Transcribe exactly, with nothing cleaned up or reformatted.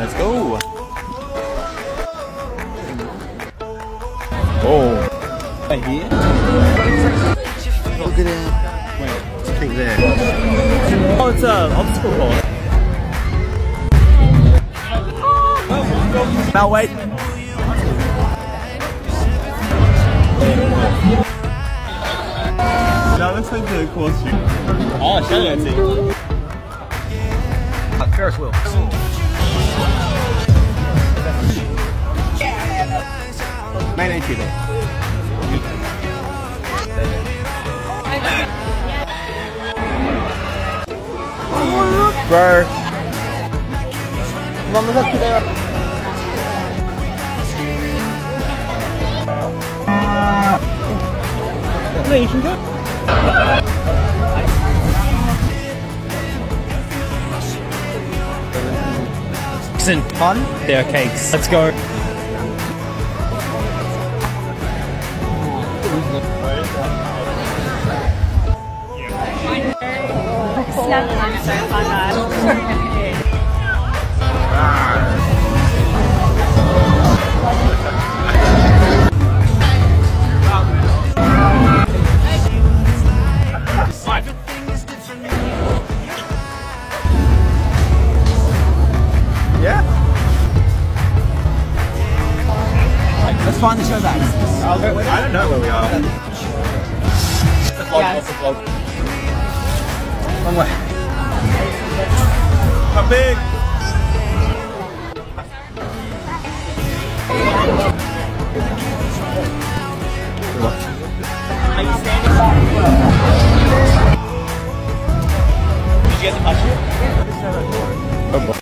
Let's go. Oh. Right here. Look at it. Wait, I think there. Oh, it's a obstacle course. Now wait. That looks like the costume. Oh, show that to you. Uh, Ferris wheel. Main entry there. Bro. Mom, look up there. No, you can go. Isn't fun? They're cakes. Let's go. Snap time so fun, guys. Yeah? Let's find the show bags. I don't know where we are. It's a vlog, Yes. it's a vlog. One way. How big? Are you standing? Did you get the punch? Oh boy.